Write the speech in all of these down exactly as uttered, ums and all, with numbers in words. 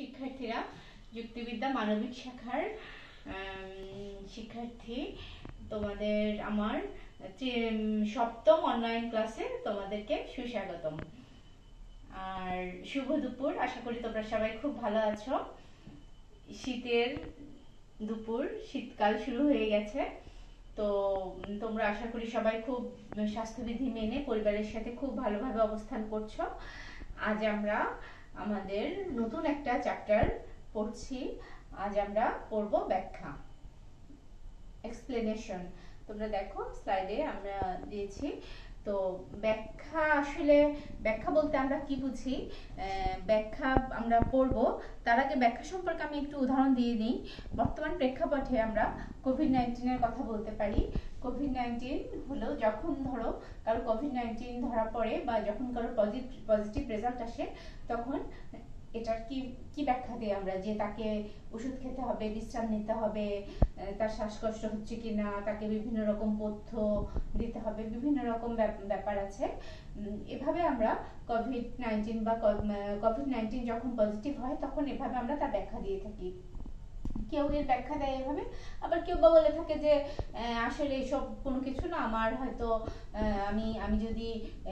শিক্ষার্থীরা, যুক্তিবিদ্যা মানবিক শাখার শিক্ষার্থী, তোমাদের আমার সপ্তম অনলাইন ক্লাসে তোমাদেরকে সুস্বাগতম আর শুভ দুপুর। আশা করি তোমরা সবাই খুব ভালো আছো। শীতের দুপুর, শীতকাল শুরু হয়ে গেছে, তো তোমরা আশা করি সবাই খুব স্বাস্থ্যবিধি মেনে পরিবারের সাথে খুব ভালোভাবে অবস্থান করছো। আজ আমরা আমাদের নতুন একটা চ্যাপ্টার পড়ছি। আজ আমরা পড়ব ব্যাখ্যা, এক্সপ্লেনেশন। তোমরা দেখো স্লাইডে আমরা দিয়েছি। তো ব্যাখ্যা, আসলে ব্যাখ্যা বলতে আমরা কি বুঝি, ব্যাখ্যা আমরা পড়ব। তার আগে ব্যাখ্যা সম্পর্কে আমি একটু উদাহরণ দিয়ে দিই। বর্তমান প্রেক্ষাপটে আমরা কোভিড নাইন্টিনের কথা বলতে পারি। কোভিড নাইন্টিন হলো যখন ধরো কারো কোভিড নাইন্টিন ধরা পড়ে বা যখন কারো পজিটিভ পজিটিভ রেজাল্ট আসে, তখন এটার কি কি ব্যাখ্যা দিই আমরা, যে তাকে ওষুধ খেতে হবে, বিশ্রাম নিতে হবে, তার শ্বাসকষ্ট হচ্ছে কিনা, তাকে বিভিন্ন রকম পথ্য দিতে হবে, বিভিন্ন রকম ব্যাপার আছে। এভাবে আমরা কোভিড নাইন্টিন বা কোভিড নাইন্টিন যখন পজিটিভ হয় তখন এভাবে আমরা তার ব্যাখ্যা দিয়ে থাকি। কেউ এর ব্যাখ্যা দেয় এভাবে, আবার কেউ বা বলে থাকে যে আসলে এসব কোনো কিছু না, আমার হয়তো আমি আমি যদি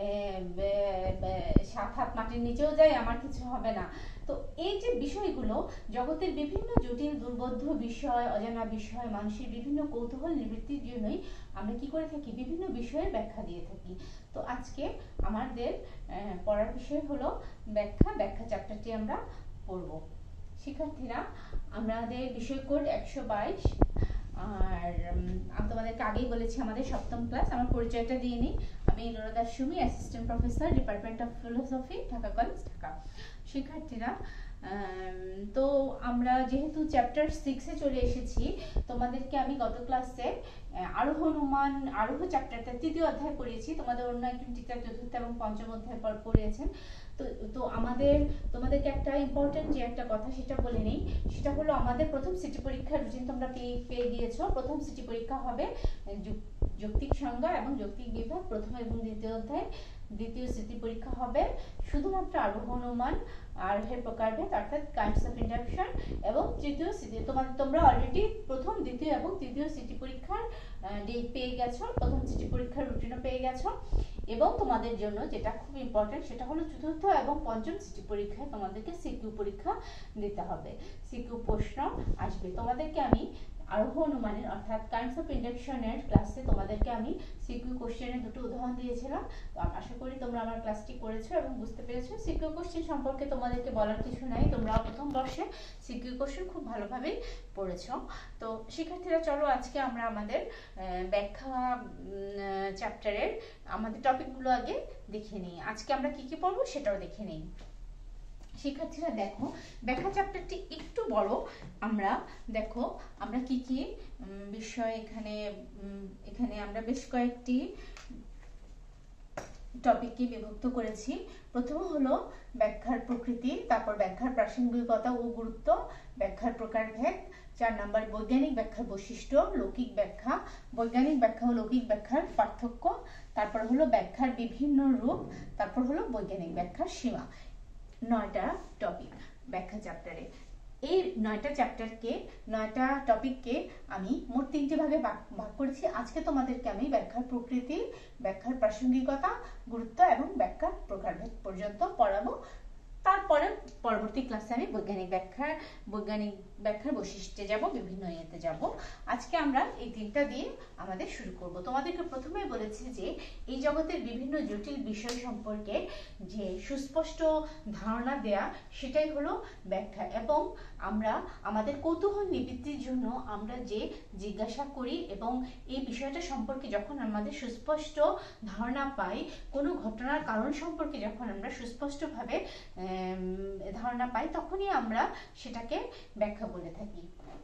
সাত হাত মাটির নিচেও যাই আমার কিছু হবে না। তো এই যে বিষয়গুলো, জগতের বিভিন্ন জটিল দুর্বোধ্য বিষয়, অজানা বিষয়, মানুষের বিভিন্ন কৌতূহল নিবৃত্তির জন্যই আমরা কি করে থাকি, বিভিন্ন বিষয়ের ব্যাখ্যা দিয়ে থাকি। তো আজকে আমাদের পড়ার বিষয় হলো ব্যাখ্যা। ব্যাখ্যা চ্যাপ্টারটি আমরা পড়ব। শিক্ষার্থীরা, আমাদের বিষয় কোড একশো বাইশ। আর আমি তোমাদেরকে আগেই বলেছি আমাদের সপ্তম ক্লাস। আমার পরিচয়টা দিয়ে নিই। আমি Ellora Sumi, assistant professor, department of philosophy, Dhaka college, Dhaka. শিক্ষার্থীরা, তো আমরা যেহেতু চ্যাপ্টার সিক্সে চলে এসেছি, তোমাদেরকে আমি গত ক্লাসে আরোহ অনুমান আরোহ চ্যাপ্টারটা তৃতীয় অধ্যায় পড়িয়েছি। তোমাদের অন্য একজন টিচার চতুর্থ এবং পঞ্চম অধ্যায় পড়িয়েছেন। তো তো আমাদের তোমাদেরকে একটা ইম্পর্টেন্ট যে একটা কথা সেটা বলে নেই। সেটা হলো আমাদের প্রথম সিটি পরীক্ষার রুটিন তোমরা পেয়ে পেয়ে গিয়েছো। প্রথম সিটি পরীক্ষা হবে যৌক্তিক সংজ্ঞা এবং যৌক্তিক বিভাগ, প্রথম এবং দ্বিতীয় অধ্যায়। দ্বিতীয় সিটি পরীক্ষা হবে শুধুমাত্র আরোহ অনুমান, আরোহের প্রকারভেদ অর্থাৎ কাইন্ডস অফ ইন্ডাকশন, এবং তৃতীয় সিটি তোমাদের তোমরা অলরেডি প্রথম, দ্বিতীয় এবং তৃতীয় সিটি পরীক্ষার ডেট পেয়ে গেছো, প্রথম সিটি পরীক্ষার রুটিনও পেয়ে গেছো। এবং তোমাদের জন্য যেটা খুব ইম্পর্টেন্ট সেটা হলো চতুর্থ এবং পঞ্চম সিটি পরীক্ষায় তোমাদেরকে সিকিউ পরীক্ষা দিতে হবে। সিকিউ প্রশ্ন আসবে। তোমাদেরকে আমি আরোহ অনুমানের অর্থাৎ কাইন্ডস অফ ইন্ডাকশনের ক্লাসে তোমাদেরকে আমি সিকিউ কোশ্চেনের দুটো উদাহরণ দিয়েছিলাম। তো আশা করি তোমরা আমার ক্লাসটি করেছো এবং বুঝতে পেরেছো। সিকিউ কোশ্চেন সম্পর্কে তোমাদেরকে বলার কিছু নাই, তোমরা প্রথম বর্ষে সিকিউ কোশ্চেন খুব ভালোভাবেই পড়েছো। তো শিক্ষার্থীরা, চলো আজকে আমরা আমাদের ব্যাখ্যা চ্যাপ্টারের আমাদের টপিকগুলো আগে দেখে নিই। আজকে আমরা কি কি পড়বো সেটাও দেখে নিই। শিক্ষার্থীরা দেখো, ব্যাখ্যা চ্যাপ্টারটি একটু বড়। আমরা দেখো আমরা কি কি বিষয় এখানে এখানে আমরা বেশ কয়েকটি টপিককে বিভক্ত করেছি। প্রথম হলো ব্যাখ্যার প্রকৃতি, তারপর ব্যাখ্যার প্রাসঙ্গিকতা ও গুরুত্ব, ব্যাখ্যার প্রকারভেদ, চার নাম্বার বৈজ্ঞানিক ব্যাখ্যার বৈশিষ্ট্য, লৌকিক ব্যাখ্যা, বৈজ্ঞানিক ব্যাখ্যা ও লৌকিক ব্যাখ্যার পার্থক্য, তারপর হলো ব্যাখ্যার বিভিন্ন রূপ, তারপর হলো বৈজ্ঞানিক ব্যাখ্যার সীমা। নয়টা টপিক ব্যাখ্যা চ্যাপ্টারে। এই নয়টা চ্যাপ্টারকে, নয়টা টপিককে আমি মোট তিনটে ভাগে ভাগ করেছি। আজকে তোমাদেরকে আমি ব্যাখ্যার প্রকৃতি, ব্যাখ্যার প্রাসঙ্গিকতা, গুরুত্ব এবং ব্যাখ্যার প্রকারভেদ পর্যন্ত পড়াবো। তারপরে পরবর্তী ক্লাসে আমি বৈজ্ঞানিক ব্যাখ্যার বৈজ্ঞানিক ব্যাখ্যার বৈশিষ্ট্যে যাব, বিভিন্ন ইয়েতে যাব। আজকে আমরা এই তিনটা দিয়ে আমাদের শুরু করব। তোমাদেরকে প্রথমে বলেছি যে এই জগতের বিভিন্ন জটিল বিষয় সম্পর্কে যে সুস্পষ্ট ধারণা দেয়া, সেটাই হলো ব্যাখ্যা। এবং আমরা আমাদের কৌতূহল নিবৃত্তির জন্য আমরা যে জিজ্ঞাসা করি এবং এই বিষয়টা সম্পর্কে যখন আমাদের সুস্পষ্ট ধারণা পাই, কোনো ঘটনার কারণ সম্পর্কে যখন আমরা সুস্পষ্টভাবে ধারণা পাই, তখনই আমরা সেটাকে ব্যাখ্যা বলে থাকি।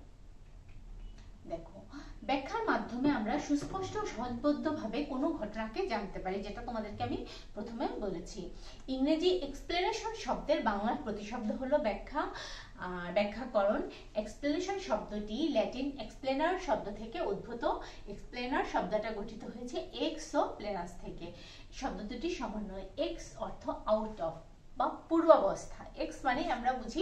দেখো, ব্যাখ্যার মাধ্যমে আমরা সুস্পষ্ট সহজবোধ্যভাবে কোনো ঘটনাকে জানতে পারি, যেটা তোমাদেরকে আমি প্রথমে বলেছি। ইংরেজি এক্সপ্লেনেশন শব্দের বাংলা প্রতিশব্দ হলো ব্যাখ্যা আর ব্যাখ্যাকরণ। এক্সপ্লেনেশন শব্দটি ল্যাটিন এক্সপ্লেনার শব্দ থেকে উদ্ভূত। এক্সপ্লেনার শব্দটা গঠিত হয়েছে এক্স ও প্লেনাস থেকে। শব্দ দুটি সমন্বয়। এক্স অর্থ আউট অফ বা পূর্বাবস্থা। এক্স মানে আমরা বুঝি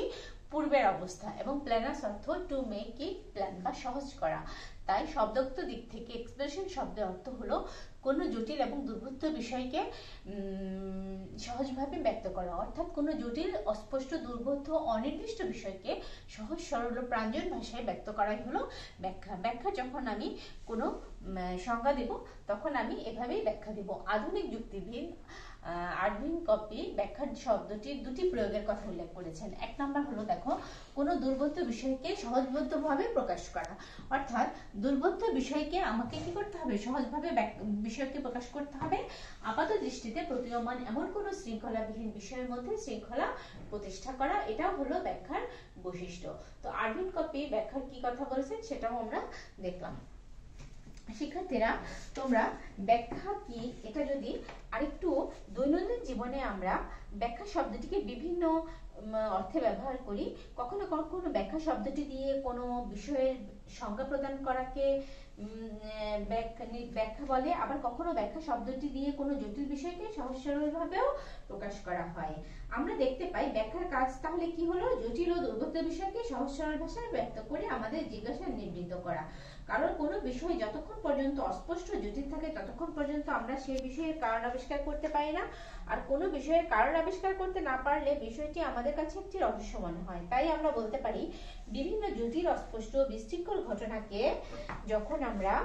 পূর্বের অবস্থা, এবং প্ল্যানাস অর্থ টু মেক ইট প্ল্যান বা সহজ করা। তাই শব্দগত দিক থেকে এক্সপ্রেশন শব্দের অর্থ হলো কোনো জটিল এবং দুর্বোধ্য বিষয়কে সহজভাবে ব্যক্ত করা, অর্থাৎ কোনো জটিল, অস্পষ্ট, দুর্বোধ্য, অনির্দিষ্ট বিষয়কে সহজ সরল ও প্রাঞ্জল ভাষায় ব্যক্ত করাই হলো ব্যাখ্যা। ব্যাখ্যা যখন আমি কোনো সংজ্ঞা দেব তখন আমি এভাবেই ব্যাখ্যা দেব। আধুনিক যুক্তিবিদ আরভিন কপি ব্যাখ্যার শব্দটির দুটি প্রয়োগের কথা উল্লেখ করেছেন। এক নম্বর হলো, দেখো, কোনো দুর্বোধ্য বিষয়কে সহজবোধ্যভাবে প্রকাশ করা, অর্থাৎ দুর্বোধ্য বিষয়কে আমাকে কি করতে হবে, সহজভাবে বিষয়কে প্রকাশ করতে হবে। আপাত দৃষ্টিতে প্রতীয়মান এমন কোনো শৃঙ্খলাবিহীন বিষয়ের মধ্যে শৃঙ্খলা প্রতিষ্ঠা করা, এটাও হলো ব্যাখ্যার বৈশিষ্ট্য। তো আরভিন কপি ব্যাখ্যার কি কথা বলেছেন সেটাও আমরা দেখলাম। শিক্ষার্থীরা, তোমরা ব্যাখ্যা কি এটা যদি আরেকটু দৈনন্দিন জীবনে আমরা ব্যাখ্যা শব্দটিকে বিভিন্ন অর্থে ব্যবহার করি, কখনো কখনো ব্যাখ্যা শব্দটি দিয়ে কোনো বিষয়ের সংজ্ঞা প্রদান করাকে ব্যাখ্যা বলে, আবার কখনো ব্যাখ্যা শব্দটি দিয়ে কোনো জটিল বিষয়কে সহজ সরল ভাবেও প্রকাশ করা হয়। আমরা দেখতে পাই ব্যাখ্যার কাজ তাহলে কি হলো, জটিল ও দুর্বোধ্য বিষয়কে সহজ সরল ভাষায় ব্যক্ত করে আমাদের জিজ্ঞাসা নিবৃত্ত করা। কারণ কোনো বিষয় যতক্ষণ পর্যন্ত অস্পষ্ট, জটিল থাকে ততক্ষণ পর্যন্ত আমরা সেই বিষয়ের কারণ আবিষ্কার করতে পারি না, আর কোনো বিষয়ের কারণ আবিষ্কার করতে না পারলে বিষয়টি আমাদের কাছে একটি রহস্য মনে হয়। তাই আমরা বলতে পারি বিভিন্ন জটিল, অস্পষ্ট, বিশৃঙ্খল ঘটনাকে যখন আমরা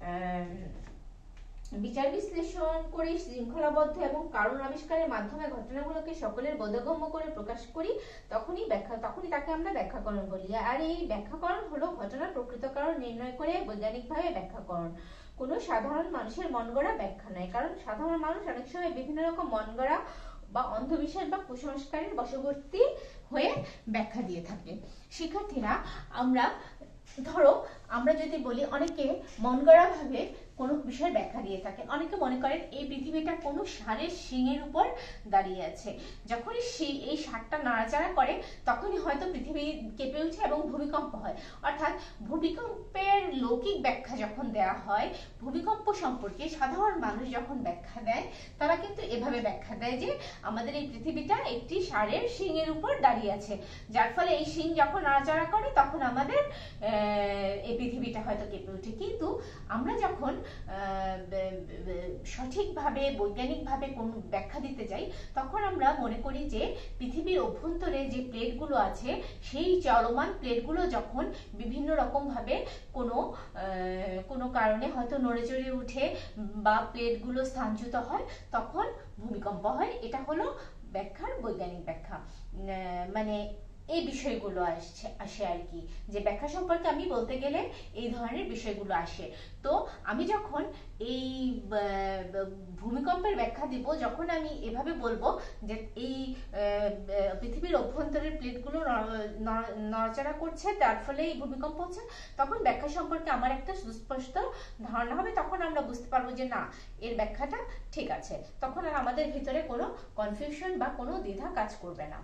বিচার বিশ্লেষণ করে শৃঙ্খলাবদ্ধ এবং কারণ আবিষ্কারের মাধ্যমে ঘটনাগুলোকে সকলের বোধগম্য করে প্রকাশ করি, তখনই ব্যাখ্যা তখনই তাকে আমরা ব্যাখ্যাকরণ বলি। আর এই ব্যাখ্যাকরণ হলো ঘটনার প্রকৃত কারণ নির্ণয় করে বৈজ্ঞানিকভাবে ব্যাখ্যাকরণ, কোনো সাধারণ মানুষের মন গড়া ব্যাখ্যা নয়। কারণ সাধারণ মানুষ অনেক সময় বিভিন্ন রকম মন গড়া বা অন্ধবিশ্বাস বা কুসংস্কারের বশবর্তী হয়ে ব্যাখ্যা দিয়ে থাকে। শিক্ষার্থীরা, আমরা ধরো আমরা যদি বলি, অনেকে মন গড়া ভাবে কোনো বিষয়ের ব্যাখ্যা দিয়ে থাকেন। অনেকে মনে করেন এই পৃথিবীটা কোনো ষাঁড়ের শিঙের উপর দাঁড়িয়ে আছে, যখনই এই ষাঁড়টা নাড়াচাড়া করে তখনই হয়তো পৃথিবী কেঁপে উঠে এবং ভূমিকম্প হয়। অর্থাৎ ভূমিকম্পের লৌকিক ব্যাখ্যা যখন দেওয়া হয়, ভূমিকম্প সম্পর্কে সাধারণ মানুষ যখন ব্যাখ্যা দেয়, তারা কিন্তু এভাবে ব্যাখ্যা দেয় যে আমাদের এই পৃথিবীটা একটি ষাঁড়ের শিঙের উপর দাঁড়িয়ে আছে, যার ফলে এই শিং যখন নাড়াচাড়া করে তখন আমাদের এই পৃথিবীটা হয়তো কেঁপে ওঠে। কিন্তু আমরা যখন সঠিকভাবে বৈজ্ঞানিকভাবে কোন ব্যাখ্যা দিতে যাই, তখন আমরা মনে করি যে পৃথিবীর অভ্যন্তরে যে প্লেটগুলো আছে, সেই চলমান প্লেটগুলো যখন বিভিন্ন রকম ভাবে কোনো কোনো কারণে হয়তো নড়ে চড়ে উঠে বা প্লেটগুলো স্থানচ্যুত হয়, তখন ভূমিকম্প হয়। এটা হলো ব্যাখ্যার বৈজ্ঞানিক ব্যাখ্যা, মানে এই বিষয়গুলো আসছে আসে আর কি, যে ব্যাখ্যা সম্পর্কে আমি বলতে গেলে এই ধরনের বিষয়গুলো আসে। তো আমি যখন এই ভূমিকম্পের ব্যাখ্যা দিব, যখন আমি এভাবে বলবো যে এই পৃথিবীর অভ্যন্তরের প্লেটগুলো নড়াচড়া করছে, তার ফলে এই ভূমিকম্প হচ্ছে, তখন ব্যাখ্যা সম্পর্কে আমার একটা সুস্পষ্ট ধারণা হবে। তখন আমরা বুঝতে পারবো যে না, এর ব্যাখ্যাটা ঠিক আছে। তখন আর আমাদের ভিতরে কোনো কনফিউশন বা কোনো দ্বিধা কাজ করবে না।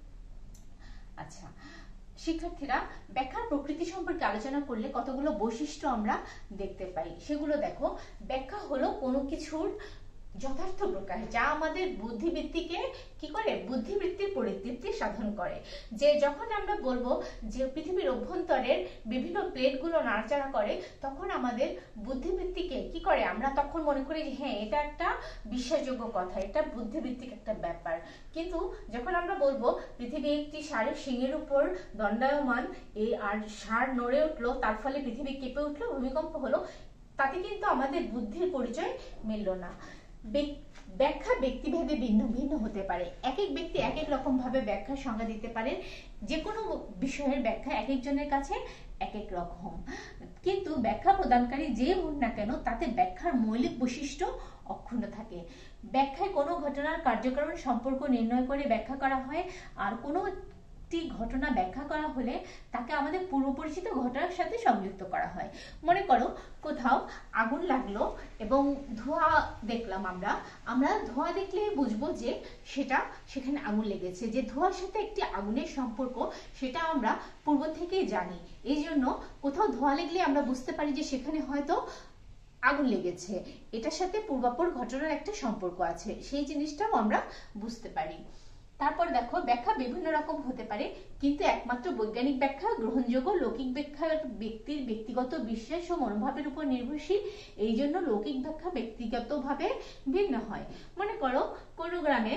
আচ্ছা শিক্ষার্থীরা, ব্যাখ্যার প্রকৃতি সম্পর্কে আলোচনা করলে কতগুলো বৈশিষ্ট্য আমরা দেখতে পাই। সেগুলো দেখো, ব্যাখ্যা হলো কোনো কিছুর যথার্থ প্রকাশ, যা আমাদের বুদ্ধিবৃত্তিকে কি করে, বুদ্ধিবৃত্তির পরিতৃপ্তি সাধন করে। যে যখন আমরা বলবো যে পৃথিবীর অভ্যন্তরের বিভিন্ন প্লেটগুলো নাড়াচাড়া করে, তখন আমাদের বুদ্ধিবৃত্তিকে কি করে, আমরা তখন মনে করি যে হ্যাঁ, এটা একটা বিশ্বাসযোগ্য কথা, এটা বুদ্ধিবৃত্তিক একটা ব্যাপার। কিন্তু যখন আমরা বলবো পৃথিবী একটি ষাঁড়ের শিঙের উপর দণ্ডায়মান, এই আর ষাঁড় নড়ে উঠলো, তার ফলে পৃথিবী কেঁপে উঠলো, ভূমিকম্প হলো, তাতে কিন্তু আমাদের বুদ্ধির পরিচয় মিলল না। ব্যাখ্যা ব্যক্তিভেদে ভিন্ন ভিন্ন হতে পারে। এক এক ব্যক্তি এক এক রকম ভাবে ব্যাখ্যার সংজ্ঞা দিতে পারেন। যে কোনো বিষয়ের ব্যাখ্যা এক একজনের কাছে এক এক রকম, কিন্তু ব্যাখ্যা প্রদানকারী যে হোক না কেন, তাতে ব্যাখ্যার মৌলিক বৈশিষ্ট্য অক্ষুণ্ণ থাকে। ব্যাখ্যায় কোনো ঘটনার কার্যকারণ সম্পর্ক নির্ণয় করে ব্যাখ্যা করা হয়, আর কোনো ঘটনা ব্যাখ্যা করা হলে তাকে আমাদের পূর্ব পরিচিত ঘটনার সাথে সংযুক্ত করা হয়। মনে করো কোথাও আগুন লাগলো এবং ধোঁয়া দেখলাম, আমরা আমরা ধোঁয়া দেখলে বুঝবো যে সেটা সেখানে আগুন লেগেছে। যে ধোঁয়ার সাথে একটি আগুনের সম্পর্ক, সেটা আমরা পূর্ব থেকেই জানি। এই জন্য কোথাও ধোঁয়া লেগলে আমরা বুঝতে পারি যে সেখানে হয়তো আগুন লেগেছে, এটার সাথে পূর্বাপর ঘটনার একটা সম্পর্ক আছে, সেই জিনিসটাও আমরা বুঝতে পারি। তারপর দেখো ব্যাখ্যা বিভিন্ন রকম হতে পারে, কিন্তু একমাত্র বৈজ্ঞানিক ব্যাখ্যা গ্রহণযোগ্য, লৌকিক ব্যাখ্যা ব্যক্তির ব্যক্তিগত বিশ্বাস ও মনোভাবের উপর নির্ভরশীল, এই জন্য লৌকিক ব্যাখ্যা ব্যক্তিগতভাবে ভিন্ন হয়। মনে করো কোনো গ্রামে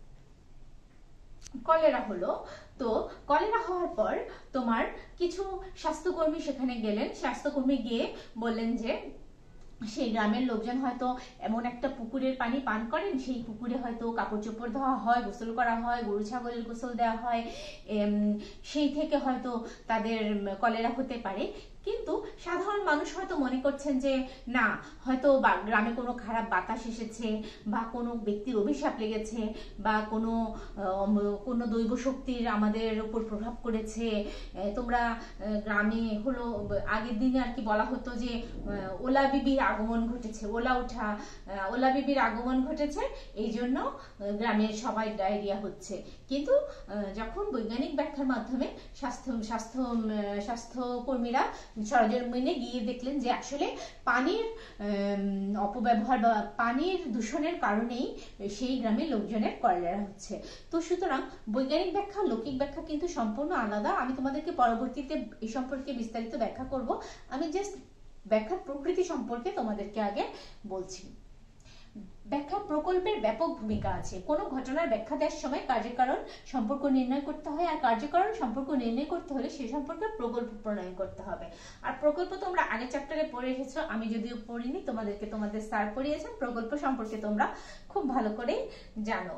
কলেরা হলো, তো কলেরা হওয়ার পর তোমার কিছু স্বাস্থ্যকর্মী সেখানে গেলেন, স্বাস্থ্যকর্মী গিয়ে বললেন যে সেই গ্রামের লোকজন হয়তো এমন একটা পুকুরের পানি পান করেন, সেই পুকুরে হয়তো কাপড় চোপড় ধোয়া হয়, গোসল করা হয়, গরু ছাগলের গোসল দেওয়া হয়, সেই থেকে হয়তো তাদের কলেরা হতে পারে। কিন্তু সাধারণ মানুষ হয়তো মনে করছেন যে না, হয়তো গ্রামে কোনো খারাপ বাতাস এসেছে, বা কোনো ব্যক্তির অভিশাপ লেগেছে, বা কোনো কোনো দৈব শক্তির আমাদের উপর প্রভাব করেছে। তোমরা গ্রামে হলো আগের দিনে আর কি বলা হতো যে ওলা বিবির আগমন ঘটেছে, ওলা উঠা ওলা বিবির আগমন ঘটেছে, এই জন্য গ্রামের সবাই ডায়রিয়া হচ্ছে। কিন্তু যখন বৈজ্ঞানিক ব্যাখ্যার মাধ্যমে স্বাস্থ্য স্বাস্থ্য স্বাস্থ্যকর্মীরা সরজমিনে গিয়ে দেখলেন যে আসলে পানির অপব্যবহার বা পানির দূষণের কারণেই সেই গ্রামের লোকজনের কলেরা হচ্ছে। তো সুতরাং বৈজ্ঞানিক ব্যাখ্যা লৌকিক ব্যাখ্যা কিন্তু সম্পূর্ণ আলাদা। আমি তোমাদেরকে পরবর্তীতে এই সম্পর্কে বিস্তারিত ব্যাখ্যা করব। আমি জাস্ট ব্যাখ্যার প্রকৃতি সম্পর্কে তোমাদেরকে আগে বলছি। ব্যাখ্যা প্রকল্পের ব্যাপক ভূমিকা আছে। কোনো ঘটনার ব্যাখ্যা দেওয়ার সময় কার্যকারণ সম্পর্ক নির্ণয় করতে হয়, আর কার্যকারণ সম্পর্ক নির্ণয় করতে হলে সে সম্পর্কে প্রকল্প প্রণয়ন করতে হবে। আর প্রকল্প তোমরা আগের চ্যাপ্টারে পড়ে এসেছো, আমি যদিও পড়িনি, তোমাদেরকে তোমাদের স্যার পড়িয়েছেন। প্রকল্প সম্পর্কে তোমরা খুব ভালো করে জানো।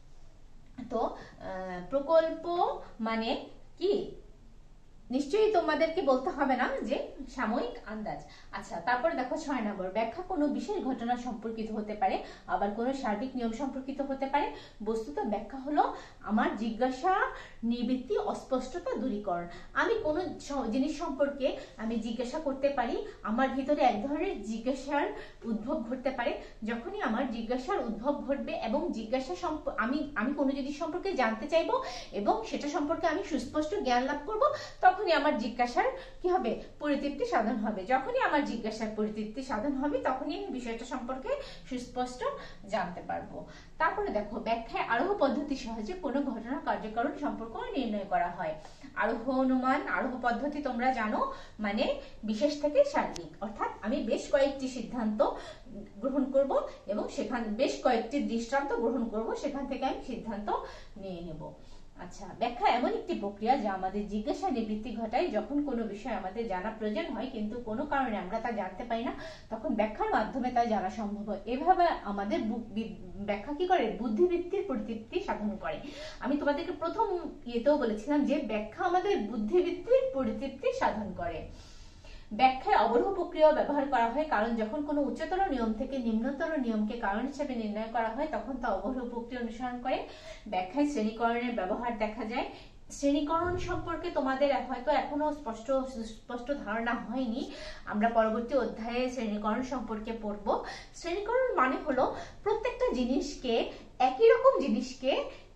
তো প্রকল্প মানে কি নিশ্চয়ই তোমাদেরকে বলতে হবে না যে সাময়িক আন্দাজ। আচ্ছা, তারপর দেখো ছয় নম্বর, ব্যাখ্যা কোনো বিশেষ ঘটনা সম্পর্কিত হতে পারে, আবার কোনো সার্বিক নিয়ম সম্পর্কিত হতে পারে। বস্তুত ব্যাখ্যা হলো আমার জিজ্ঞাসা নিবৃত্তি, অস্পষ্টতা দূরীকরণ। আমি কোনো জিনিস সম্পর্কে আমি জিজ্ঞাসা করতে পারি, আমার ভিতরে এক ধরনের জিজ্ঞাসার উদ্ভব ঘটতে পারে। যখনই আমার জিজ্ঞাসার উদ্ভব ঘটবে এবং জিজ্ঞাসা আমি আমি কোনো জিনিস সম্পর্কে জানতে চাইবো এবং সেটা সম্পর্কে আমি সুস্পষ্ট জ্ঞান লাভ করবো, তখনই আমার জিজ্ঞাসার কি হবে, পরিতৃপ্তি সাধন হবে। যখনই আমার জিজ্ঞাসার পরিতৃপ্তি সাধন হবে তখনই আমি বিষয়টা সম্পর্কে সুস্পষ্ট জানতে পারবো। তারপরে দেখো ব্যাখ্যায় আরোহ পদ্ধতি সাহায্যে কোনো ঘটনা কার্যকারণ সম্পর্ক নির্ণয় করা হয়। আরোহ অনুমান, আরোহ পদ্ধতি তোমরা জানো, মানে বিশেষ থেকে সার্বিক, অর্থাৎ আমি বেশ কয়েকটি সিদ্ধান্ত গ্রহণ করব এবং সেখান বেশ কয়েকটি দৃষ্টান্ত গ্রহণ করব, সেখান থেকে আমি সিদ্ধান্ত নিয়ে নেব। আচ্ছা, ব্যাখ্যা এমন একটি প্রক্রিয়া যা আমাদের জিজ্ঞাসা নিবৃত্তি ঘটায়। যখন কোনো বিষয় আমাদের জানা প্রয়োজন হয় কিন্তু কোনো কারণে আমরা তা জানতে পারি না, তখন ব্যাখ্যার মাধ্যমে তা জানা সম্ভব হয়। এভাবে আমাদের ব্যাখ্যা কি করে, বুদ্ধিবৃত্তির পরিতৃপ্তি সাধন করে। আমি তোমাদেরকে প্রথম ইয়েতেও বলেছিলাম যে ব্যাখ্যা আমাদের বুদ্ধিবৃত্তির পরিতৃপ্তি সাধন করে। ব্যাখ্যায় অবরোহ প্রক্রিয়া ব্যবহার করা হয়, কারণ যখন কোনো উচ্চতর নিয়ম থেকে নিম্নতর নিয়মকে কারণ হিসেবে নির্ণয় করা হয় তখন তা অবরোহ প্রক্রিয়া অনুসরণ করে। ব্যাখ্যায় শ্রেণীকরণের ব্যবহার দেখা যায়। শ্রেণীকরণ সম্পর্কে তোমাদের হয়তো এখনো স্পষ্ট স্পষ্ট ধারণা হয়নি, আমরা পরবর্তী অধ্যায়ে শ্রেণীকরণ সম্পর্কে পড়ব। শ্রেণীকরণ মানে হলো প্রত্যেকটা জিনিসকে, একই রকম জিনিসকে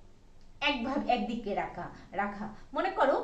একভাবে একদিকে রাখা রাখা মনে করো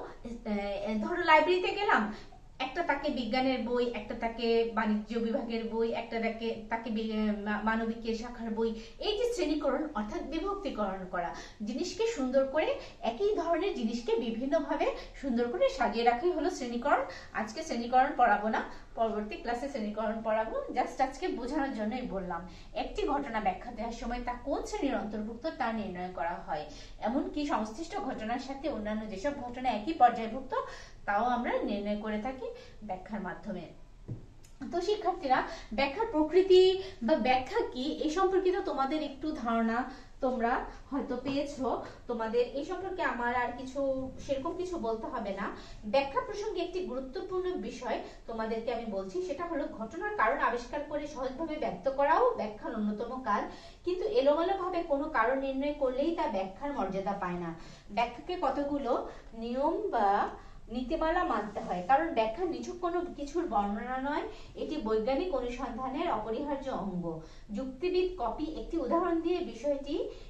ধরো লাইব্রেরিতে গেলাম, একটা তাকে বিজ্ঞানের বই, একটা তাকে বাণিজ্য বিভাগের বই, একটা তাকে তাকে মানবিকের শাখার বই। এই যে শ্রেণীকরণ অর্থাৎ বিভক্তিকরণ করা, জিনিসকে সুন্দর করে একই ধরনের জিনিসকে বিভিন্নভাবে সুন্দর করে সাজিয়ে রাখাই হলো শ্রেণীকরণ। আজকে শ্রেণীকরণ পড়াবো না, পরবর্তী ক্লাসে শ্রেণীকরণ পড়াবো, জাস্ট আজকে বোঝানোর জন্যই বললাম। একটি ঘটনা ব্যাখ্যা দেওয়ার সময় তা কোন শ্রেণীর অন্তর্ভুক্ত তা নির্ণয় করা হয়। এমনকি সংশ্লিষ্ট ঘটনার সাথে অন্যান্য যেসব ঘটনা একই পর্যায়ভুক্ত তাও আমরা নির্ণয় করে থাকি ব্যাখ্যার মাধ্যমে। তো শিক্ষার্থীরা, ব্যাখ্যার প্রকৃতি বা ব্যাখ্যা কি এই সম্পর্কিত তোমাদের একটু ধারণা তোমরা হয়তো পেয়েছো। তোমাদের এই সম্পর্কে আমার আর কিছু সেরকম কিছু বলতে হবে না। ব্যাখ্যা প্রসঙ্গে একটি গুরুত্বপূর্ণ বিষয় তোমাদেরকে আমি বলছি, সেটা হলো ঘটনার কারণ আবিষ্কার করে সহজভাবে ব্যক্ত করাও ব্যাখ্যার অন্যতম কাজ। কিন্তু এলোমেলো ভাবে কোনো কারণ নির্ণয় করলেই তা ব্যাখ্যার মর্যাদা পায় না। ব্যাখ্যাকে কতগুলো নিয়ম বা নীতিমালা মানতে হয়, কারণ ব্যাখ্যা নিছক কোনো কিছুর বর্ণনা নয়, এটি বৈজ্ঞানিক অনুসন্ধানের অপরিহার্য অঙ্গ। যুক্তিবিদ কপি একটি উদাহরণ দিয়ে বিষয়টি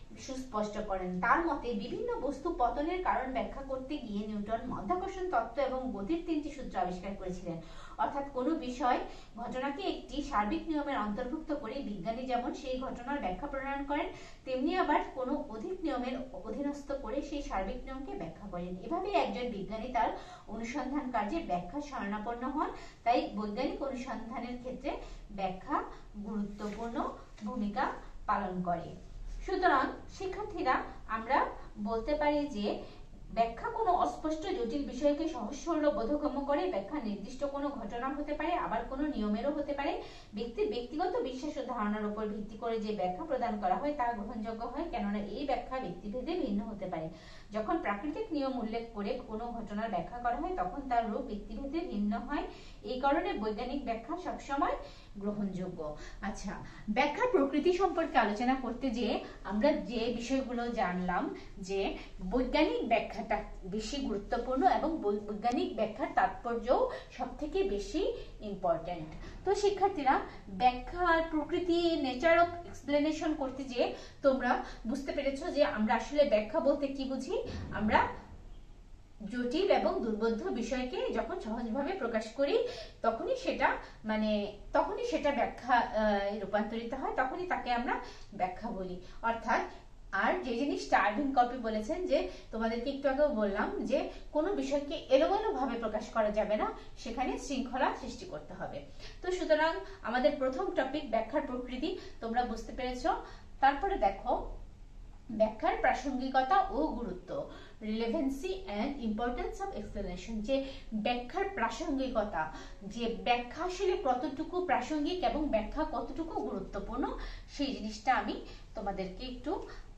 সুস্পষ্ট করেন। তার মতে বিভিন্ন বস্তু পতনের কারণ ব্যাখ্যা করতে গিয়ে নিউটন মাধ্যাকর্ষণ তত্ত্ব এবং গতির তিনটি সূত্র আবিষ্কার করেছিলেন। অর্থাৎ কোনো বিষয় ঘটনাকে একটি সার্বিক নিয়মের অন্তর্ভুক্ত করে বিজ্ঞানী যেমন সেই ঘটনার ব্যাখ্যা প্রণয়ন করেন, তেমনি আবার কোনো অধিক নিয়মের অধীনস্থ করে সেই সার্বিক নিয়মকে ব্যাখ্যা করেন। এভাবেই একজন বিজ্ঞানী তার অনুসন্ধান কার্যে ব্যাখ্যা শরণাপন্ন হন। তাই বৈজ্ঞানিক অনুসন্ধানের ক্ষেত্রে ব্যাখ্যা গুরুত্বপূর্ণ ভূমিকা পালন করে। সুতরাং শিক্ষার্থীরা, আমরা বলতে পারি যে ব্যাখ্যা কোনো অস্পষ্ট জটিল বিষয়কে সহজ সরল বোধগম্য করে। ব্যাখ্যা নির্দিষ্ট কোনো ঘটনা হতে পারে, আবার কোনো নিয়মেরও হতে পারে। ব্যক্তির ব্যক্তিগত বিশ্বাস ও ধারণার উপর ভিত্তি করে যে ব্যাখ্যা প্রদান করা হয় তা গ্রহণযোগ্য হয়, কেননা এই ব্যাখ্যা ব্যক্তিভেদে ভিন্ন হতে পারে। যখন প্রাকৃতিক নিয়ম উল্লেখ করে কোনো ঘটনার ব্যাখ্যা করা হয় তখন তার রূপ ব্যক্তিভেদে ভিন্ন হয়। এই কারণে বৈজ্ঞানিক ব্যাখ্যা সবসময় গ্রহণযোগ্য। আচ্ছা, ব্যাখ্যার প্রকৃতি সম্পর্কে আলোচনা করতে যে আমরা যে বিষয়গুলো জানলাম যে বৈজ্ঞানিক ব্যাখ্যাটা বেশি গুরুত্বপূর্ণ এবং বৈজ্ঞানিক ব্যাখ্যার তাৎপর্যও সব থেকে বেশি ইম্পর্টেন্ট। তো শিক্ষার্থীরা, ব্যাখ্যার প্রকৃতি নেচার অফ এক্সপ্লেনেশন করতে যে তোমরা বুঝতে পেরেছো যে আমরা আসলে ব্যাখ্যা বলতে কি বুঝি। আমরা জটিল এবং দুর্বোধ্য বিষয়কে যখন সহজভাবে প্রকাশ করি তখনই সেটা মানে তখনই সেটা ব্যাখ্যা রূপান্তরিত হয়, তখনই তাকে আমরা ব্যাখ্যা বলি। অর্থাৎ আর যে জিনিসটা আরভিন কপি বলেছেন যে তোমাদেরকে একটু আগেও বললাম যে কোনো বিষয়কে এলোমেলো ভাবে প্রকাশ করা যাবে না, সেখানে শৃঙ্খলা সৃষ্টি করতে হবে। তো সুতরাং আমাদের প্রথম টপিক ব্যাখ্যার প্রকৃতি তোমরা বুঝতে পেরেছো। তারপরে দেখো ব্যাখ্যার প্রাসঙ্গিকতা ও গুরুত্ব, relevancy and importance of explanation. যে ব্যাখ্যার প্রাসঙ্গিকতা, যে ব্যাখ্যা আসলে কতটুকু প্রাসঙ্গিক এবং ব্যাখ্যা কতটুকু গুরুত্বপূর্ণ, সেই জিনিসটা আমি তোমাদেরকে একটু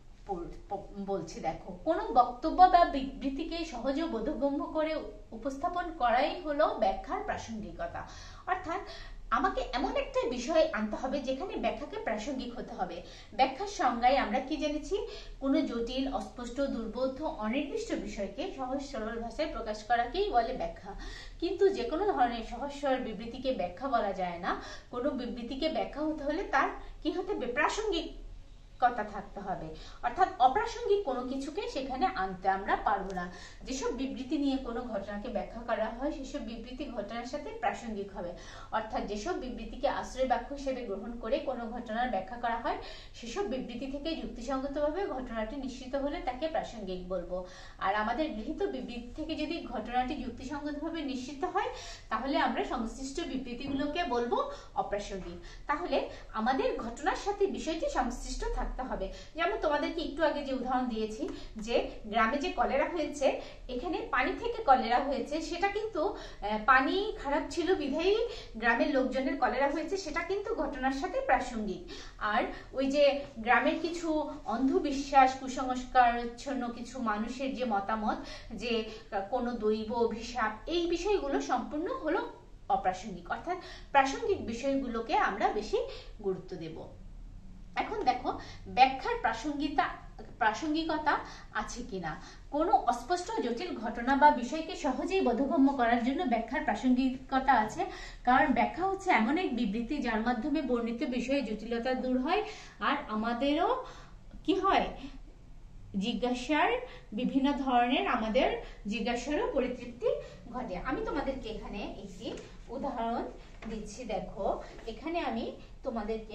বলছি। দেখো, কোনো বক্তব্য বা বিবৃতিকে সহজ ও বোধগম্য করে উপস্থাপন করাই হলো ব্যাখ্যার প্রাসঙ্গিকতা। অর্থাৎ আমাকে এমন একটা বিষয় আনতে হবে যেখানে ব্যাখ্যাকে প্রাসঙ্গিক হতে হবে। ব্যাখ্যার সংজ্ঞায় আমরা কি জেনেছি? কোনো জটিল, অস্পষ্ট, দুর্বোধ্য, অনির্দিষ্ট বিষয়কে সহজ সরল ভাষায় প্রকাশ করাকেই বলে ব্যাখ্যা। কিন্তু যে কোনো ধরনের সহজ সরল বিবৃতিকে ব্যাখ্যা বলা যায় না। কোনো বিবৃতিকে ব্যাখ্যা হতে হলে তার কি হতে হবে? প্রাসঙ্গিক কথা থাকতে হবে। অর্থাৎ অপ্রাসঙ্গিক কোনো কিছুকে সেখানে আনতে আমরা পারবো না। যেসব বিবৃতি নিয়ে কোনো ঘটনাকে ব্যাখ্যা করা হয় সেসব বিবৃতি ঘটনার সাথে প্রাসঙ্গিক হবে। অর্থাৎ যেসব বিবৃতিকে আশ্রয় বাক্য হিসেবে গ্রহণ করে কোনো ঘটনার ব্যাখ্যা করা হয় সেসব বিবৃতি থেকে যুক্তিসঙ্গতভাবে ঘটনাটি নিশ্চিত হলে তাকে প্রাসঙ্গিক বলবো। আর আমাদের গৃহীত বিবৃতি থেকে যদি ঘটনাটি যুক্তিসঙ্গতভাবে নিশ্চিত হয় তাহলে আমরা সংশ্লিষ্ট বিবৃতিগুলোকে বলবো অপ্রাসঙ্গিক। তাহলে আমাদের ঘটনার সাথে বিষয়টি সংশ্লিষ্ট থাকতে হবে। যেমন তোমাদেরকে একটু আগে যে উদাহরণ দিয়েছি যে গ্রামে যে কলেরা হয়েছে, এখানে পানি থেকে কলেরা হয়েছে, সেটা কিন্তু পানি খারাপ ছিল বিধায়ী গ্রামের লোকজনের কলেরা হয়েছে, সেটা কিন্তু ঘটনার সাথে প্রাসঙ্গিক। আর ওই যে গ্রামের কিছু অন্ধবিশ্বাস, কুসংস্কারাচ্ছন্ন কিছু মানুষের যে মতামত যে কোনো দৈব অভিশাপ, এই বিষয়গুলো সম্পূর্ণ হলো অপ্রাসঙ্গিক। অর্থাৎ প্রাসঙ্গিক বিষয়গুলোকে আমরা বেশি গুরুত্ব দেব। এখন দেখো ব্যাখ্যার প্রাসঙ্গিকতা প্রাসঙ্গিকতা আছে কিনা। কোনো অস্পষ্ট জটিল ঘটনা বা বিষয়কে সহজেই বোধগম্য করার জন্য ব্যাখ্যার প্রাসঙ্গিকতা আছে। কারণ ব্যাখ্যা হচ্ছে এমন এক বিবৃতি যার মাধ্যমে বর্ণিত বিষয়ে জটিলতা দূর হয় আর আমাদেরও কি হয়, জিজ্ঞাসার বিভিন্ন ধরনের আমাদের জিজ্ঞাসারও পরিতৃপ্তি ঘটে। আমি তোমাদেরকে এখানে একটি উদাহরণ দিচ্ছি। দেখো, এখানে আমি তোমাদেরকে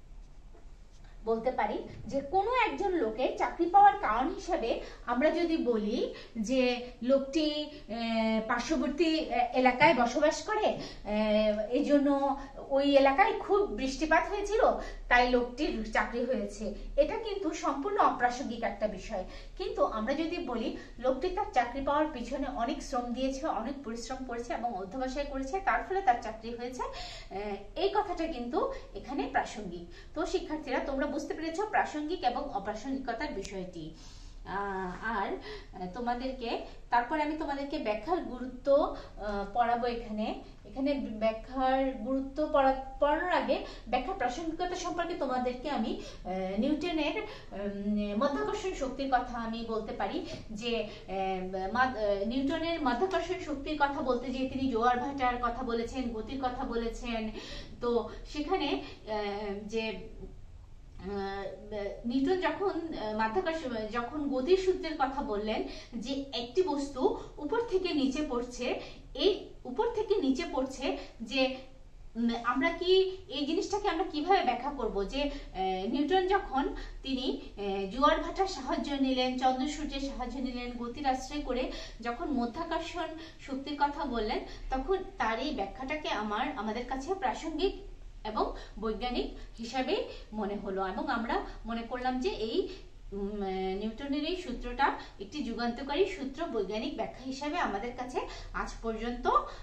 বলতে পারি যে কোনো একজন লোকের চাকরি পাওয়ার কারণ হিসেবে আমরা যদি বলি যে লোকটি পার্শ্ববর্তী এলাকায় বসবাস করে, এই জন্য ওই এলাকায় খুব বৃষ্টিপাত হয়েছিল তাই লোকটির চাকরি হয়েছে, এটা কিন্তু সম্পূর্ণ অপ্রাসঙ্গিক একটা বিষয়। কিন্তু আমরা যদি বলি লোকটি তার চাকরি পাওয়ার পিছনে অনেক শ্রম দিয়েছে, অনেক পরিশ্রম করেছে এবং অধ্যবসায় করেছে, তার ফলে তার চাকরি হয়েছে, এই কথাটা কিন্তু এখানে প্রাসঙ্গিক। তো শিক্ষার্থীরা, তোমরা বুঝতে পেরেছো প্রাসঙ্গিক এবং অপ্রাসঙ্গিকতার বিষয়টি। আর তোমাদেরকে তারপরে আমি তোমাদেরকে ব্যাখ্যার গুরুত্ব পড়াবো। এখানে এখানে ব্যাখ্যার গুরুত্ব পড়ানোর আগে ব্যাখ্যার প্রাসঙ্গিকতা সম্পর্কে তোমাদেরকে আমি নিউটনের মাধ্যাকর্ষণ শক্তির কথা আমি বলতে পারি। যে নিউটনের মাধ্যাকর্ষণ শক্তির কথা বলতে যে তিনি জোয়ার ভাটার কথা বলেছেন, গতির কথা বলেছেন। তো সেখানে যে নিউটন যখন মাধ্যাকর্ষণ যখন গতির সূত্রের কথা বললেন যে একটি বস্তু উপর থেকে নিচে পড়ছে, এই উপর থেকে নিচে পড়ছে, যে আমরা কি এই জিনিসটাকে আমরা কিভাবে ব্যাখ্যা করব, যে নিউটন যখন তিনি জোয়ার ভাটার সাহায্য নিলেন, চন্দ্র সূর্যের সাহায্য নিলেন, গতির আশ্রয় করে যখন মাধ্যাকর্ষণ শক্তির কথা বললেন, তখন তার এই ব্যাখ্যাটাকে আমার আমাদের কাছে প্রাসঙ্গিক এবং বৈজ্ঞানিক হিসাবে মনে হলো, এবং আমরা মনে করলাম যে এই নিউটনের এই সূত্রটা একটি যুগান্তকারী সূত্র বৈজ্ঞানিক ব্যাখ্যা হিসাবে আমাদের কাছে আজ পর্যন্ত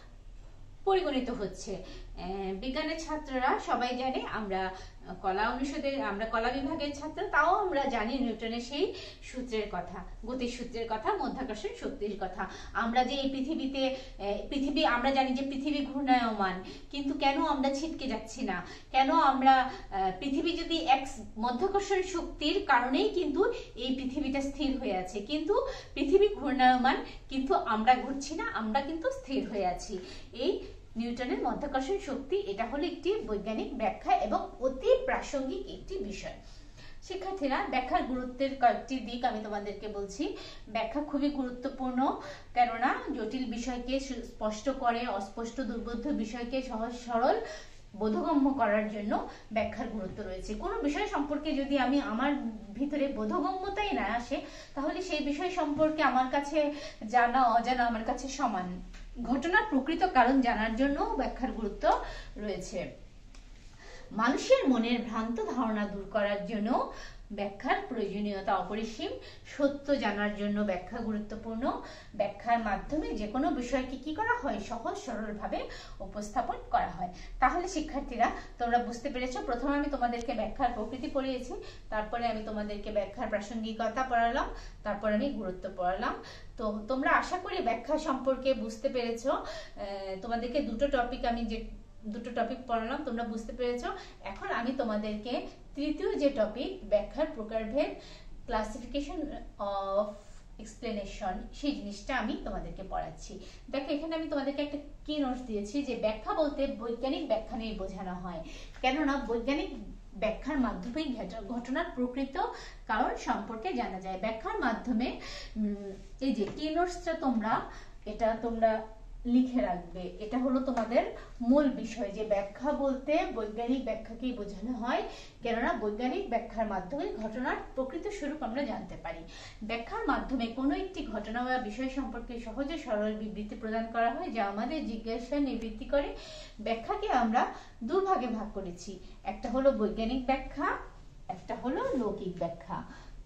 পরিগণিত হচ্ছে। বিজ্ঞানের ছাত্ররা সবাই জানে, আমরা কলা অনুষদের আমরা কলা বিভাগের ছাত্র, তাও আমরা জানি নিউটনের সেই সূত্রের কথা, গতির সূত্রের কথা, মাধ্যাকর্ষণ শক্তির কথা। আমরা যে এই পৃথিবীতে পৃথিবী আমরা জানি যে পৃথিবী ঘূর্ণায়মান, কিন্তু কেন আমরা ছিটকে যাচ্ছি না, কেন আমরা পৃথিবী যদি এক মাধ্যাকর্ষণ শক্তির কারণেই কিন্তু এই পৃথিবীটা স্থির হয়ে আছে, কিন্তু পৃথিবী ঘূর্ণায়মান কিন্তু আমরা ঘুরছি না, আমরা কিন্তু স্থির হয়ে আছি। এই নিউটনের মাধ্যাকর্ষণ শক্তি, এটা হলো একটি বৈজ্ঞানিক ব্যাখ্যা এবং অতি প্রাসঙ্গিক একটি বিষয়। শিক্ষার্থীরা, ব্যাখ্যার গুরুত্বের কয়েকটি দিক আমি তোমাদেরকে বলছি। ব্যাখ্যা খুবই গুরুত্বপূর্ণ, কেননা জটিল বিষয়কে স্পষ্ট করে, অস্পষ্ট দুর্বোধ্য বিষয়কে সহজ সরল বোধগম্য করার জন্য ব্যাখ্যার গুরুত্ব রয়েছে। কোনো বিষয় সম্পর্কে যদি আমি আমার ভিতরে বোধগম্যতাই না আসে, তাহলে সেই বিষয় সম্পর্কে আমার কাছে জানা অজানা আমার কাছে সমান। ঘটনার প্রকৃত কারণ জানার জন্য ব্যাখ্যার গুরুত্ব রয়েছে। মানুষের মনের ভ্রান্ত ধারণা দূর করার জন্য ব্যাখ্যার প্রয়োজনীয়তা অপরিসীম। সত্য জানার জন্য ব্যাখ্যা গুরুত্বপূর্ণ। ব্যাখ্যার মাধ্যমে যে কোনো বিষয়কে কি করা হয়, সহজ সরলভাবে উপস্থাপন করা হয়। তাহলে শিক্ষার্থীরা, তোমরা বুঝতে পেরেছো, প্রথমে আমি তোমাদেরকে ব্যাখ্যার প্রকৃতি পড়িয়েছি, তারপরে আমি তোমাদেরকে ব্যাখ্যার প্রাসঙ্গিকতা পড়ালাম, তারপর আমি গুরুত্ব পড়ালাম। তো তোমরা আশা করি ব্যাখ্যা সম্পর্কে বুঝতে পেরেছো। তোমাদেরকে দুটো টপিক আমি যে দুটো টপিক পড়ালাম তোমরা বুঝতে পেরেছো। এখন আমি তোমাদেরকে তৃতীয় যে টপিক, ব্যাখ্যার প্রকারভেদ, ক্লাসিফিকেশন অফ এক্সপ্লেনেশন, সেই জিনিসটা আমি তোমাদেরকে পড়াচ্ছি। দেখো, এখানে আমি তোমাদেরকে একটা কি নোটস দিয়েছি, যে ব্যাখ্যা বলতে বৈজ্ঞানিক ব্যাখ্যা নিয়ে বোঝানো হয়, কেননা বৈজ্ঞানিক ব্যাখ্যার মাধ্যমে ঘটনার প্রকৃত কারণ সম্পর্কে জানা যায়। ব্যাখ্যার মাধ্যমে এই যে কি নোটসটা তোমরা এটা তোমরা লিখে রাখবে, এটা হলো তোমাদের মূল বিষয়, যে ব্যাখ্যা বলতে বৈজ্ঞানিক ব্যাখ্যাকেই বোঝানো হয়, কেননা বৈজ্ঞানিক ব্যাখ্যার মাধ্যমে ঘটনার প্রকৃত স্বরূপ আমরা জানতে পারি। ব্যাখ্যার মাধ্যমে কোনো একটি ঘটনা বা বিষয় সম্পর্কে সহজে সরল বিবৃতি প্রদান করা হয়, যা আমাদের জিজ্ঞাসা নিবৃত্তি করে। ব্যাখ্যাকে আমরা দুভাগে ভাগ করেছি, একটা হলো বৈজ্ঞানিক ব্যাখ্যা, একটা হলো লৌকিক ব্যাখ্যা।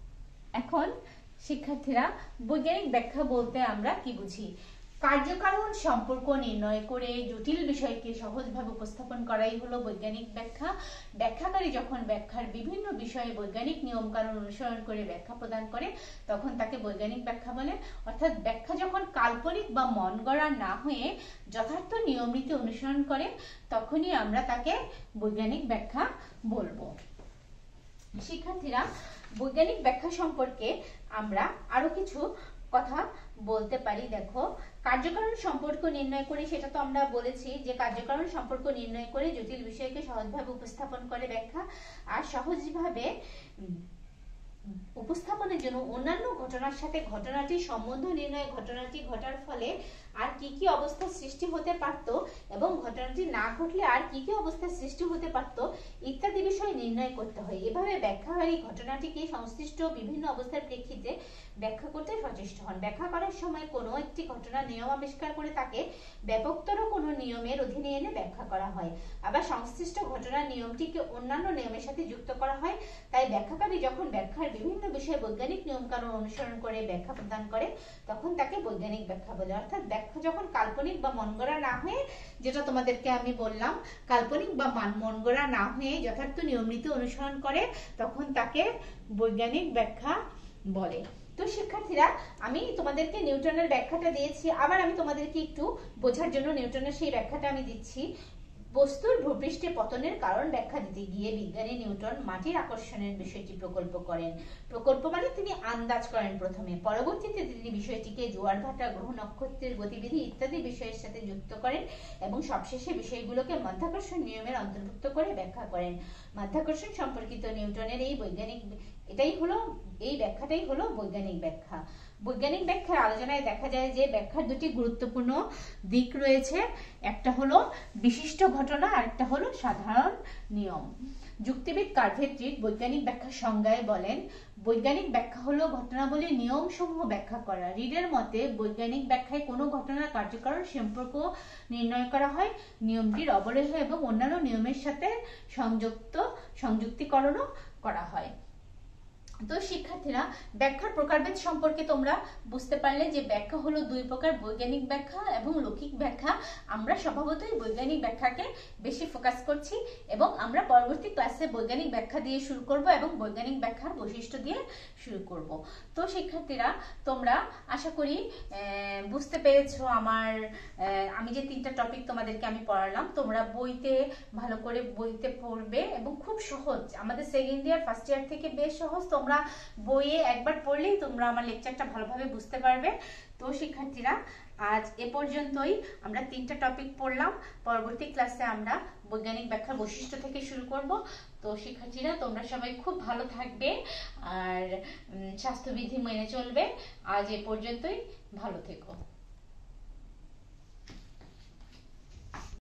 এখন শিক্ষার্থীরা, বৈজ্ঞানিক ব্যাখ্যা বলতে আমরা কি বুঝি? কার্যকারণ সম্পর্ক নির্ণয় করে জটিল বিষয়কে সহজভাবে উপস্থাপন করাই হলো বৈজ্ঞানিক ব্যাখ্যা। ব্যাখ্যাকারী যখন ব্যাখ্যার বিভিন্ন বিষয়ে বৈজ্ঞানিক নিয়ম কানুন অনুসরণ করে ব্যাখ্যা প্রদান করে, তখন তাকে বৈজ্ঞানিক ব্যাখ্যা বলে। অর্থাৎ ব্যাখ্যা যখন কাল্পনিক বা মন গড়া না হয়ে যথার্থ নিয়ম নীতি অনুসরণ করে, তখনই আমরা তাকে বৈজ্ঞানিক ব্যাখ্যা বলবো। শিক্ষার্থীরা, বৈজ্ঞানিক ব্যাখ্যা সম্পর্কে আমরা আরো কিছু কথা বলতে পারি। দেখো, কার্যকারণ সম্পর্ক নির্ণয় করে, সেটা তো আমরা বলেছি যে কার্যকারণ সম্পর্ক নির্ণয় করে জটিল বিষয়কে সহজভাবে উপস্থাপন করে ব্যাখ্যা। আর সহজভাবে উপস্থাপনের জন্য অন্যান্য ঘটনার সাথে ঘটনাটির সম্বন্ধ নির্ণয়, ঘটনাটি ঘটার ফলে আর কি কি অবস্থার সৃষ্টি হতে পারত এবং ঘটনাটি না ঘটলে আর কি কি অবস্থার সৃষ্টি হতে পারত ইত্যাদি বিষয় নির্ণয় করতে হয়। এভাবে ব্যাখ্যাকারী ঘটনাটিকে সংশ্লিষ্ট বিভিন্ন অবস্থার প্রেক্ষিতে ব্যাখ্যা করতে সচেষ্ট হন। ব্যাখ্যা করার সময় কোনো একটি ঘটনার নিয়ম আবিষ্কার করে তাকে ব্যাপকতর কোনো নিয়মের অধীনে এনে ব্যাখ্যা করা হয়। আবার সংশ্লিষ্ট ঘটনার নিয়মটিকে অন্যান্য নিয়মের সাথে যুক্ত করা হয়। তাই ব্যাখ্যাকারী যখন ব্যাখ্যার বিভিন্ন বিষয়ে বৈজ্ঞানিক নিয়ম কানুন অনুসরণ করে ব্যাখ্যা প্রদান করে, তখন তাকে বৈজ্ঞানিক ব্যাখ্যা বলে। অর্থাৎ ব্যাখ্যা যখন কাল্পনিক বা মন গড়া না হয়ে, যেটা তোমাদেরকে আমি বললাম, কাল্পনিক বা মন গড়া না হয়ে যথার্থ নিয়ম নীতি অনুসরণ করে, তখন তাকে বৈজ্ঞানিক ব্যাখ্যা বলে। তো শিক্ষার্থীরা, আমি তোমাদেরকে নিউটনের ব্যাখ্যাটা দিয়েছি, আবার আমি তোমাদেরকে একটু বোঝার জন্য নিউটনের সেই ব্যাখ্যাটা আমি দিচ্ছি। বস্তুর ভূপৃষ্ঠে পতনের কারণ ব্যাখ্যা দিতে গিয়ে বিজ্ঞানী নিউটন মাটির আকর্ষণের বিষয়টি প্রকল্প করেন। প্রকল্প মানে তিনি আন্দাজ করেন প্রথমে, পরবর্তীতে তিনি বিষয়টিকে জোয়ার ভাটা, গ্রহ নক্ষত্রের গতিবিধি ইত্যাদি বিষয়ের সাথে যুক্ত করেন এবং সবশেষে বিষয়গুলোকে মাধ্যাকর্ষণ নিয়মের অন্তর্ভুক্ত করে ব্যাখ্যা করেন। মাধ্যাকর্ষণ সম্পর্কিত নিউটনের এই বৈজ্ঞানিক এটাই হলো এই ব্যাখ্যাটাই হলো বৈজ্ঞানিক ব্যাখ্যা। বৈজ্ঞানিক ব্যাখ্যার আলোচনায় দেখা যায় যে ব্যাখ্যার দুটি গুরুত্বপূর্ণ দিক রয়েছে, একটা হলো বিশিষ্ট ঘটনা আর একটা হলো সাধারণ নিয়ম। যুক্তিবিদ কার্ভেট্রিক বৈজ্ঞানিক ব্যাখ্যা সংজ্ঞায় বলেন, বৈজ্ঞানিক ব্যাখ্যা হলো ঘটনাবলীর নিয়ম সমূহ ব্যাখ্যা করা। রিডের মতে বৈজ্ঞানিক ব্যাখ্যায় কোনো ঘটনার কার্যকারণ সম্পর্ক নির্ণয় করা হয়, নিয়মটির অবলেহ এবং অন্যান্য নিয়মের সাথে সংযুক্ত সংযুক্তিকরণও করা হয়। তো শিক্ষার্থীরা, ব্যাখ্যার প্রকারভেদ সম্পর্কে তোমরা বুঝতে পারলে যে ব্যাখ্যা হলো দুই প্রকার, বৈজ্ঞানিক ব্যাখ্যা এবং লৌকিক ব্যাখ্যা। আমরা স্বভাবতই বৈজ্ঞানিক ব্যাখ্যাকে বেশি ফোকাস করছি এবং আমরা পরবর্তী ক্লাসে বৈজ্ঞানিক ব্যাখ্যা দিয়ে শুরু করব এবং বৈজ্ঞানিক ব্যাখ্যার বৈশিষ্ট্য দিয়ে শুরু করব। তো শিক্ষার্থীরা, তোমরা আশা করি বুঝতে পেরেছো আমার আমি যে তিনটা টপিক তোমাদেরকে আমি পড়ালাম, তোমরা বইতে ভালো করে বইতে পড়বে এবং খুব সহজ, আমাদের সেকেন্ড ইয়ার ফার্স্ট ইয়ার থেকে বেশ সহজ। তোমরা বইয়ে একবার পড়লেই তোমরা আমার লেকচারটা ভালোভাবে বুঝতে পারবে। তো শিক্ষার্থীরা, আজ এ পর্যন্তই। আমরা তিনটা টপিক পড়লাম, পরবর্তী ক্লাসে আমরা বৈজ্ঞানিক ব্যাখ্যার বৈশিষ্ট্য থেকে শুরু করব। তো শিক্ষার্থীরা, তোমরা সবাই খুব ভালো থাকবে আর স্বাস্থ্যবিধি মেনে চলবে। আজ এ পর্যন্তই, ভালো থেকো।